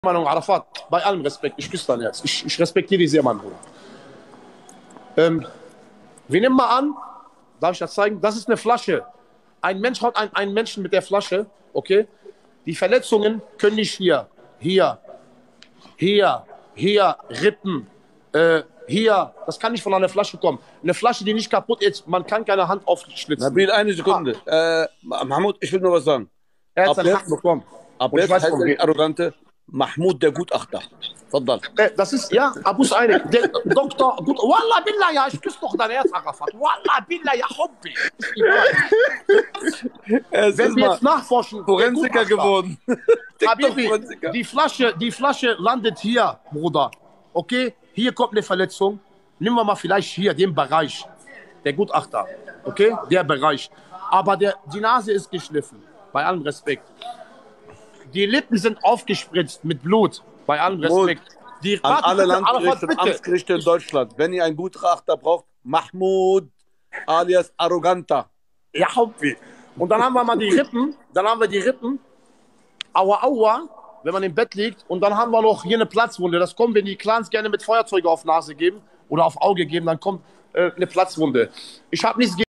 Meinung, Arafat, bei allem Respekt, ich küsse dein Herz. Ich respektiere dich sehr, mein Bruder. Wir nehmen mal an, darf ich das zeigen? Das ist eine Flasche. Ein Mensch haut einen Menschen mit der Flasche, okay? Die Verletzungen können nicht hier, Rippen, hier. Das kann nicht von einer Flasche kommen. Eine Flasche, die nicht kaputt ist, man kann keine Hand aufschlitzen. Nabil, eine Sekunde. Mahmoud, ich will nur was sagen. Er hat Ab seinen Haken jetzt, bekommen. ab Und ich jetzt weiß, heißt warum. der Arrogante Mahmoud der Gutachter. Faddal. Das ist, ja, Abus Einig. Der Doktor, gut, Wallah Billah, ja, ich küsse doch dein Herz, Arafat. Wallah Billah, ja, Hobby. Ist egal. Es Wenn ist wir mal jetzt nachforschen, Forensiker geworden. Habibi, TikTok-Forensiker. die Flasche landet hier, Bruder. Okay, hier kommt eine Verletzung. Nehmen wir mal vielleicht hier den Bereich. Der Gutachter. Okay, der Bereich. Aber die Nase ist geschliffen. Bei allem Respekt. Die Lippen sind aufgespritzt mit Blut. Bei allem Respekt. An alle Landgerichte Arafat, und bitte. Amtsgerichte in Deutschland, wenn ihr einen Gutachter braucht, Mahmoud alias Arroganta. Ja, Hauptweh. Und dann haben wir mal die Rippen. Dann haben wir die Rippen. Aua, aua, wenn man im Bett liegt. Und dann haben wir noch hier eine Platzwunde. Das kommt, wenn die Clans gerne mit Feuerzeuge auf Nase geben oder auf Auge geben, dann kommt eine Platzwunde. Ich habe nichts